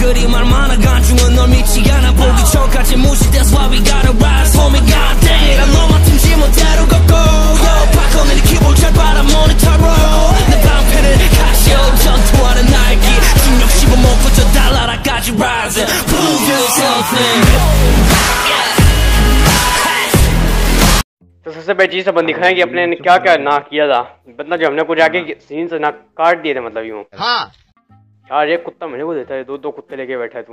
그리 말 많아 간중은 널 믿지 않아 보기 전까지 무시 That's why we gotta rise homie god dang it 난 너 맡은 지멋대로 걷고 Yo 바꿔내 네 키볼 잘 봐라 모니터로 내 방패는 카시오 전투하는 날기 중력 씹어먹고 저 달나라까지 rise Prove yourself तो सबसे पहली चीज अपन दिखाएं कि अपने ने क्या क्या ना किया था। बंदा जो हमने कुछ आगे सीन से ना काट दिए थे मतलब यूं। हाँ यार एक कुत्ता मेरे को देता है, दो कुत्ते लेके बैठा है तू।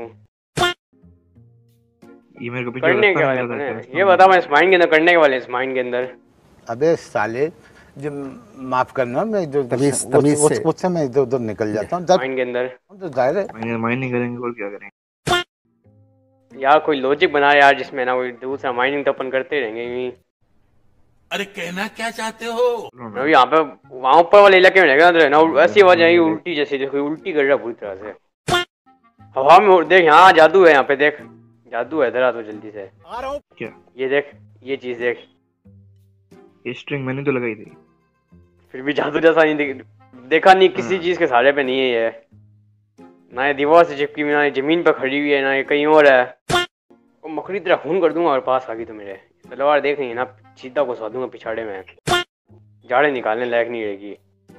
ये मेरे को पीछे करने के वाले अपने ये बता मैं स्माइन के अंदर करने के वाले स्माइन के अंदर। अबे साले जो माफ करना मैं जो उससे मैं इधर उधर निकल जाता हूँ स्माइन के अंदर तो जाहिर है माइनिंग करेंगे और क्या करेंगे यार। कोई लॉजिक बना यार जिसमें ना कोई दूसरा माइनिंग तो अपन करते रहेंगे यूं। अरे कहना क्या चाहते हो? अभी यहाँ पे वहाँ ऊपर वाले इलाके में रहेगा ना ऐसी आवाज आई उल्टी जैसी, देखो उल्टी कर रहा पूरी तरह से हवा में। देख यहाँ जादू है, यहाँ पे देख जादू है, इधर आ तो जल्दी से। आ रहा हूँ क्या? ये देख ये चीज देख, ये स्ट्रिंग मैंने तो लगाई थी फिर भी जादू जैसा नहीं देखा नहीं किसी चीज के सहारे पे नहीं है ये। ना ये दीवार से चिपकी हुई, ना ये जमीन पे खड़ी हुई है, ना ये कहीं और है। मकड़ी तेरा खून कर दूंगा और पास आ गई तो मेरे तलवार देख नहीं ना सीधा को सवा दूंगा पिछाड़े में, जाड़े निकालने लायक नहीं रहेगी।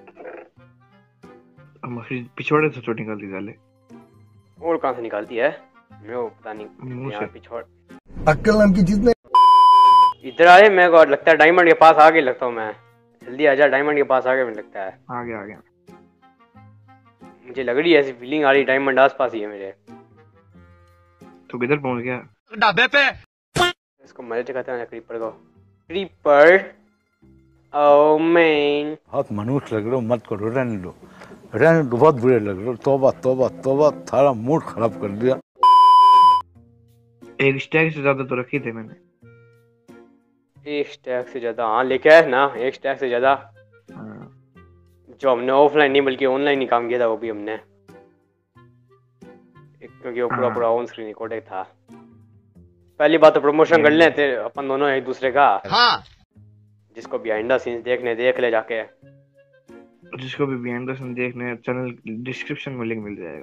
पिछवाड़े से छोटी निकालती साले और कहाँ से निकालती है मेरे को पता नहीं। यार पिछवाड़ अक्ल नाम की चीज नहीं। इधर आए मेरे को लगता है डायमंड के पास आगे लगता हूँ मैं। जल्दी आजा डायमंड के पास आगे मुझे लगता है। आ गया मुझे लग रही है ऐसी फीलिंग आ रही डायमंड आस पास ही है मेरे। तो किधर पहुंच गया? ढाबे पे। इसको मजे चखाते हैं क्रीपर को। क्रीपर ओ मैन बहुत मनुष्य लग रहे हो, मत करो, रहने दो बहुत बुरे लग रहे हो। तौबा तौबा तौबा, थारा मूड खराब कर दिया। एक स्टैक से ज्यादा तो रखी थे मैंने। एक स्टैक से ज्यादा? हाँ लेके आए ना एक स्टैक से ज्यादा। जो हमने ऑफलाइन नहीं बल्कि ऑनलाइन ही काम किया था वो भी हमने, क्योंकि वो पूरा ऑन स्क्रीन रिकॉर्ड था। पहली बात तो प्रमोशन कर लेते अपन दोनों एक दूसरे का। हाँ जिसको बिहाइंड द सीन्स देखने देख ले जाके। जिसको भी बिहाइंड द सीन्स देखने चैनल डिस्क्रिप्शन में लिंक मिल जाएगा।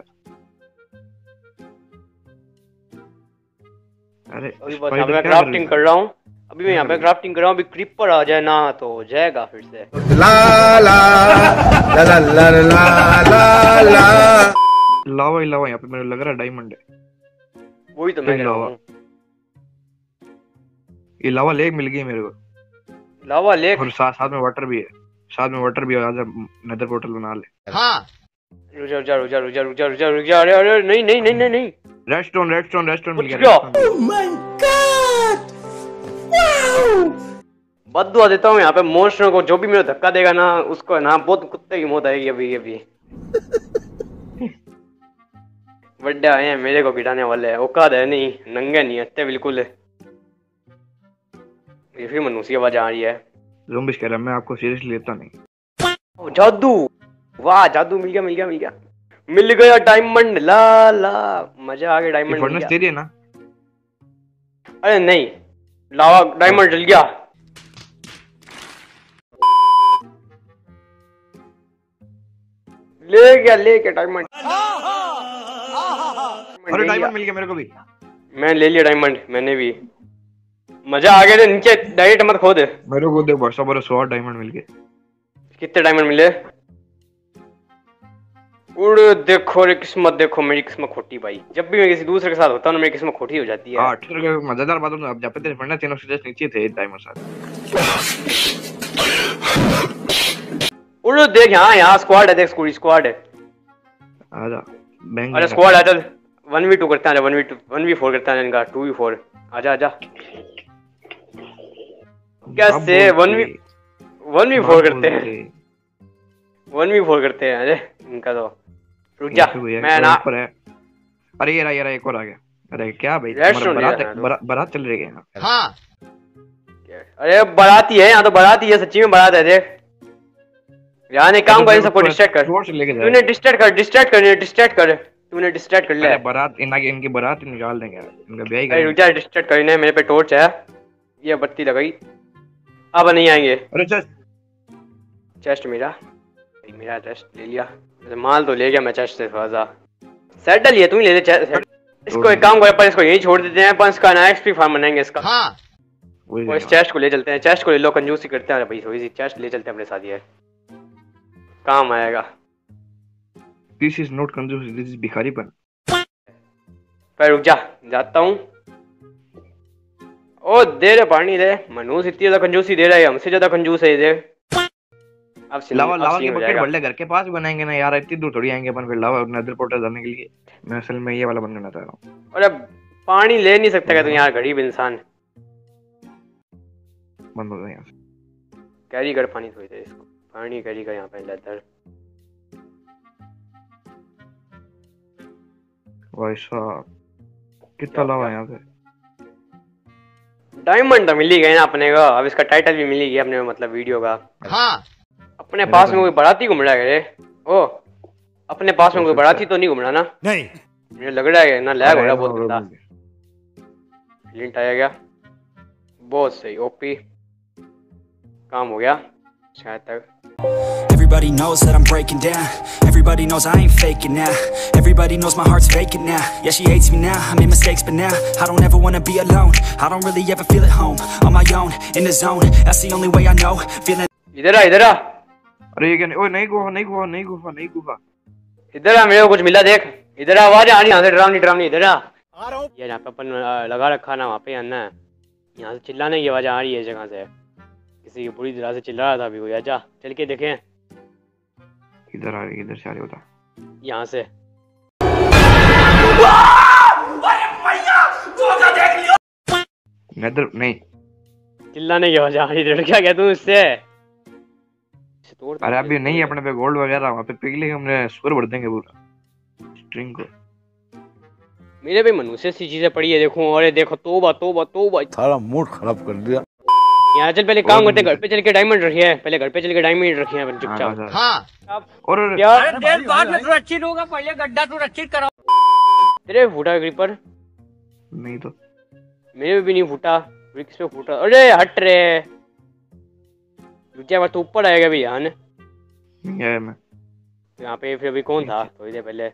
अरे अभी मैं क्राफ्टिंग कर रहा हूँ, अभी मैं यहाँ पे क्राफ्टिंग कर रहा हूँ। अभी क्रीपर आ जाए ना तो हो जाएगा फिर से। ला ला ला ला ला ला ला लावा ही लावा यहाँ पे मेरे लग रहा है डायमंड है। वही तो मैं कह रहा हूँ। ये लावा लेक मिल गई मेरे को। लावा लेक और साथ में वाटर भी है, साथ में वाटर भी है। आजा नेदर पोर्टल बना ले। हाँ रुक जा। अरे नहीं रेडस्टोन मिल गया। Oh my god wow. बद्दुआ देता हूँ यहाँ पे मॉन्स्टर को, जो भी मेरा धक्का देगा ना उसको ना बहुत कुत्ते की मौत आएगी अभी। बड्डे आए हैं मेरे को गिराने वाले हैं। औकात है नहीं, नंगे नहीं हत्ते बिल्कुल। ये फिर मनुष्य आवाज आ रही है। ज़ॉम्बीज़ कह रहा मैं आपको सीरियसली लेता नहीं। जादू, वाह जादू मिल गया डायमंड। ला मजा आ गया डायमंड। फर्नेस तेरी है ना? अरे नहीं लावा डायमंड जल गया। ले गया डायमंड। अरे डायमंड मिल गया मेरे को भी। मैं ले लिया डायमंड मैंने भी। मजा आ गया। नीचे डायरेक्ट मत खोद। मेरे को देख बस 100 डायमंड मिल गए। कितने डायमंड मिले? उड़ देखो रे किस्मत, देखो मेरी किस्मत खोटी भाई। जब भी मैं किसी दूसरे के साथ होता हूँ ना मेरी किस्मत खोटी हो जाती है। 8 मजेदार बात है। अब जब तेरे फंडा तीनों से जस्ट नीचे थे डायमंड साथ। उड़ देख यहाँ स्क्वाड है, देख स्क्वाड है। आजा बैंग। अरे स्क्वाड आ चल 1v2 करते हैं। 1v4 करते हैं इनका 2v4। आजा कैसे 1v4 करते हैं। 1v4 करते हैं। अरे इनका तो रुक जा मैं ना। अरे ये एक और आ गया। अरे क्या भाई बारात चल रही है। हाँ अरे बाराती है यहाँ तो, बाराती है सच्ची में बारात है। देख यहाँ ने काम कर, सबको डिस्ट्रैक्ट कर। तूने डिस्ट्रैक्ट कर। तूने डिस्ट्रैक्ट कर लिया। बारात इनकी बारात निकाल देंगे इनका ब्याह। अरे रुक जा डिस्ट्रैक्ट करने। मेरे पे टॉर्च है, ये बत्ती लगाई। अब नहीं आएंगे। अरे चेस्ट मेरा चेस्ट ले लिया। माल तो ले गया मैं चेस्ट से। थोड़ा सा सेटल ये तू ही ले ले इसको। एक काम कर, पर इसको यही छोड़ देते हैं, पर इसका ना एक्सपी फार्म बनाएंगे इसका। हाँ वो इस चेस्ट को ले चलते हैं, चेस्ट को ले लो, कंजूसी करते हैं भाई, थोड़ी सी चेस्ट ले चलते हैं अपने साथ, ये काम आएगा। दिस इज नॉट कंजूसी, दिस इज भिखारीपन। पर रुक जा, जाता हूँ। ओ दे रे पानी दे, मनूस इतनी ज्यादा कंजूसी दे रहा है, हमसे ज्यादा कंजूस है ये देख। अब लावा के बकेट भर ले, घर के पास बनाएंगे ना यार, इतनी दूर थोड़ी आएंगे अपन फिर लावा नेदर पोर्टल जाने के लिए। मैं असल में ये वाला बनना चाह रहा हूँ। अरे पानी ले नहीं सकता क्या तू यार, गरीब इंसान। बंद हो गया यहाँ से, कैरी कर पानी थोड़ी देर, इसको पानी कैरी कर यहाँ पे लेदर। भाई साहब कितना लावा यहाँ पे। डायमंड तो मिल ही गए ना अपने को, अब इसका टाइटल भी मिल ही गया अपने, मतलब वीडियो का। हाँ अपने पास में कोई बाराती घूम रहा है। ओ अपने पास में कोई बाराती तो नहीं घूम रहा ना? नहीं मुझे लग रहा है ना, लैग हो रहा बहुत ज्यादा। लिंट आया गया, बहुत सही, ओपी काम हो गया शायद तक। Everybody knows that I'm breaking down. Everybody knows I ain't faking now. Everybody knows my heart's vacant now. Yeah, she hates me now. I made mistakes, but now I don't ever wanna be alone. I don't really ever feel at home. On my own, in the zone. That's the only way I know. Feeling. इधर आ, इधर आ। अरे ये क्या? ओए नहीं गुफा। इधर आ, मेरे को कुछ मिला देख। इधर आ, आवाज आ रही है यहाँ से, डरावनी। इधर आ रहा हूँ। ये यहाँ पे अपन लगा रखा ना, वहाँ पे आना है। यहाँ से चिल्लाने की आवाज आ रही है इस जगह से, किसी की पूरी तरह से चिल्ला रहा था अभी कोई। आजा चल के देखें। इधर आ रही, इधर से आ रही होता, यहाँ से। नेदर नहीं, चिल्लाने की आवाज आ रही है, क्या कहता हूँ इससे। अरे अभी नहीं अपने पे गोल्ड वगैरह, वहाँ पे पिघले हमने स्कोर बढ़ देंगे पूरा स्ट्रिंग को। मेरे भी मनुष्य सी चीजें पड़ी है देखो, और देखो तोबा सारा मूड खराब कर दिया। यहाँ चल पहले काम करते, घर पे चल के डायमंड रखिए, पहले घर पे चल के डायमंड रखिए अपन चुपचाप। हाँ और क्या बाद में सुरक्षित होगा, पहले गड्ढा सुरक्षित कराओ। तेरे फूटा क्रीपर? नहीं तो मेरे भी नहीं फूटा, विक्स पे फूटा। अरे हट रे, रुकिया तो ऊपर आएगा भी यहाँ मैं यहाँ पे फिर अभी कौन था थोड़ी देर पहले?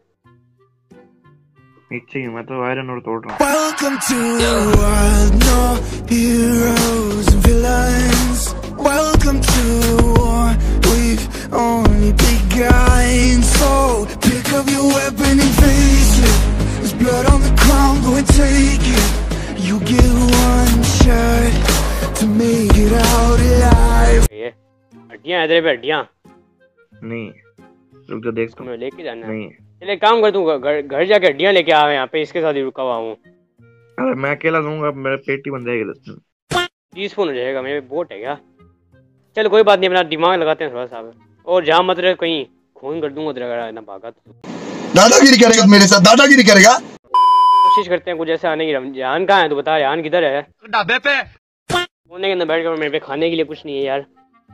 नीचे ही, मैं तो आयरन और तोड़ रहा हूँ। Welcome to the world, no heroes and villains. Welcome to the war, we've only begun. So pick up your weapon and face it. There's blood on the ground, go and take it. You get one shot to make it out alive. ये हड्डियाँ इधर पे, हड्डियाँ नहीं, रुक जा देख, तुम्हें लेके जाना है। नहीं चले काम कर, तू घर जाके हड्डियाँ लेके आ, यहाँ पे इसके साथ ही रुका हुआ हूँ। अरे मैं अकेला दूंगा, मेरा पेट ही बन जाएगा 10 दिन। टीस्पून हो जाएगा, मेरे बोट है क्या? चल कोई बात नहीं, अपना दिमाग लगाते हैं थोड़ा सा। और जहाँ मत रहे कहीं खून कर दूंगा तेरा, ना भागा तो दादागिरी करेगा मेरे साथ, दादागिरी करेगा। कोशिश करते हैं कुछ ऐसा आने की। रमजान कहाँ है तू बता, रमजान किधर है? ढाबे पे सोने के अंदर बैठ कर, मेरे पे खाने के लिए कुछ नहीं है यार।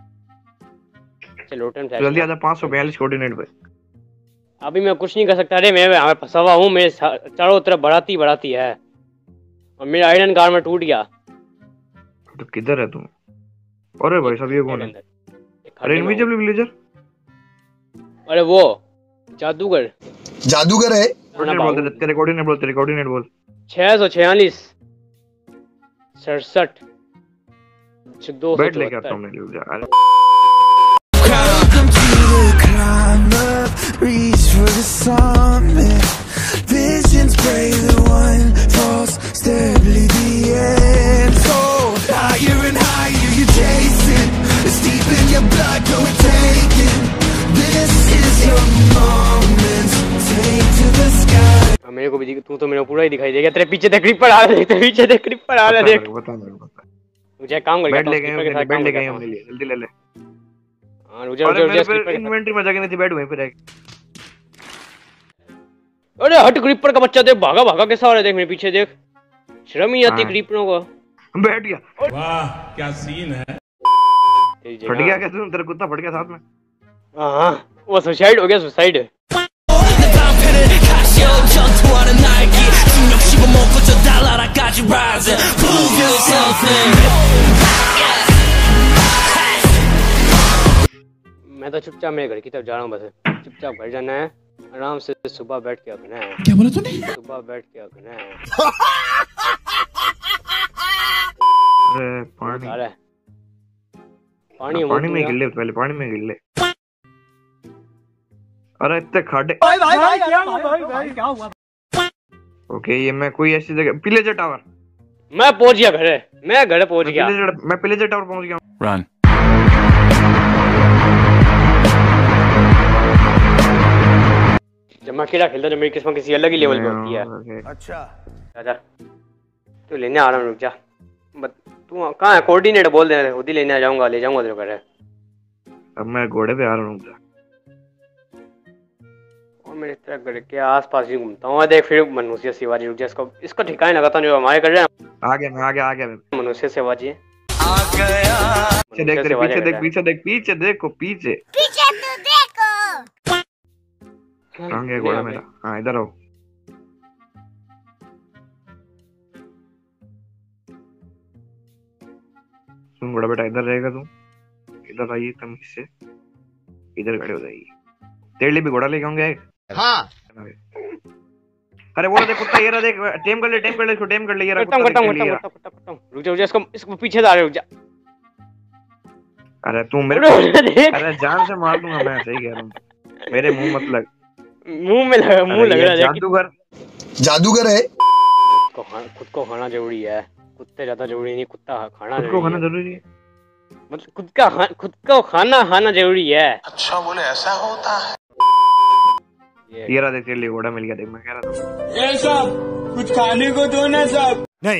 चल रोटन जल्दी आजा, 542 कोऑर्डिनेट पे। अभी मैं कुछ नहीं कर सकता रे, मैं फंसा हुआ हूँ, मेरे चारों तरफ बढ़ाती है और मेरा आयरन गार्मेंट टूट गया। तो किधर है तुम? अरे भाई साहब ये कौन है? अरे इनविजिबल विलेजर, अरे वो जादूगर है। तेरे कोऑर्डिनेट बोल। 646 67 274। बैठ लेके आता हूं मैं। Welcome to the climb up, reach for the summit. Visions brave, the one false step lead the end. So higher and higher you're chasing, it's deep in your blood, go and take it. This is your moment, take to the sky. मेरे को भी तू तो मेरे को पूरा ही दिखाई देगा। तेरे पीछे देख क्रीपर आ रहा है, तेरे पीछे देख क्रीपर आ रहा है, देख। बता मुझे काम कर, बैठ ले गए हमने लिए, जल्दी ले ले। हां रुक जा, इन्वेंटरी में जाके नहीं बैठ वहीं पे रह। अरे हट, क्रीपर का बच्चा देख, भागा कैसा हो रहा है, देख मेरे पीछे देख, शर्म ही आती क्रीपरों को। बैठ गया, वाह क्या सीन है। फट गया क्या तू? तेरा कुत्ता फट गया साथ में। हां वो सुसाइड हो गया, सुसाइड। मैं तो चुपचाप मेरे घर की तरफ जा रहा हूँ, बस चुपचाप घर जाना है। आराम से सुबह बैठ के अगना है। क्या बोला तूने? सुबह बैठ के अगना है। अरे पानी आ रहा है। पानी पानी में गिर ले, पहले पानी में गिर ले। अरे इतने खाड़े। ओके ये मैं कोई ऐसी जगह पिलेजर टावर। मैं पहुंच गया घरे, मैं घरे पहुंच गया। मैं पिलेजर टावर पहुंच गया। रन। जब मैं अकेला खेलता तो मेरी किस्मत किसी अलग ही लेवल पे होती है। अच्छा आजा तू लेने आ रहा हूँ, रुक जा। तू कहाँ है? कोऑर्डिनेटर बोल दे, खुद ही लेने आ जाऊंगा, ले जाऊंगा तेरे घर। अब मैं घोड़े पे आ रहा हूँ। और मैं इस तरह घर के आसपास ही घूमता हूँ। देख फिर मनुष्य शिवाजी, रुक जा, इसको ठिकाने लगाता हूँ जो हमारे कर रहे हैं। आ गया मनुष्य शिवाजी पीछे देख, तेरे पीछे देख, पीछे देख, पीछे देखो, पीछे तो देखो। कहाँ गया घोड़ा मेरा? हाँ इधर आओ। सुन घोड़ा बेटा, इधर रहेगा तू। इधर आइए तमीज से, इधर खड़े हो जाइए। तेरे लिए भी घोड़ा लेके आऊंगा एक। हाँ। अरे वो देख कुत्ता, ये रहा देख। टेम कर ले इसको, टेम कर ले। ये रहा करता हूं। रुक जा इसको पीछे जा रहे, रुक जा। अरे तू मेरे अरे जान से मार दूंगा मैं, सही कह रहा हूँ। मेरे मुंह मत लग। मुंह लग रहा है। जादूगर है। खुद को खाना जरूरी है, कुत्ते ज्यादा जरूरी नहीं, कुत्ता खाना जरूरी है। मतलब खुद को खाना जरूरी है। अच्छा बोले ऐसा होता है। ये रहा देख, तेरे लिए घोड़ा मिल गया। देख मैं कह रहा था ये सब कुछ खाने को दो ना सब। नहीं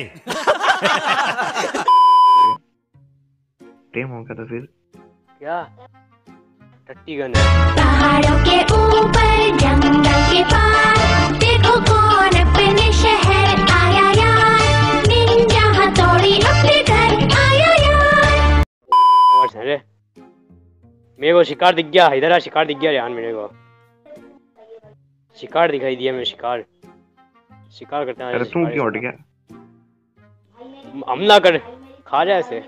टेम हो गया था फिर क्या टट्टी गन है। पहाड़ों के ऊपर जंगल के पार देखो कौन अपने शहर आया यार। निंजा हथौड़ी अपने घर आया यार। और सर मेरे को शिकार दिख गया, इधर आ। शिकार दिख गया ध्यान, मेरे को शिकार दिखाई दिया। मैं शिकार करते हैं। अरे तू क्यों उठ गया? हमला कर, खा जा इसे।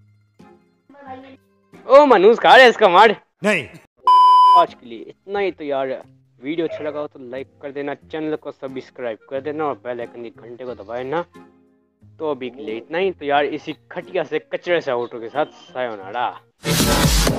ओ मनुष्य खा रहा है इसका, मार। नहीं आज के लिए इतना ही। तो यार वीडियो अच्छा लगा हो तो लाइक कर देना, चैनल को सब्सक्राइब कर देना और बेल आइकन की घंटे को दबाए ना। तो अभी के लिए इतना ही। तो यार इसी खटिया से कचरे से आउटरो के साथ सायोनारा।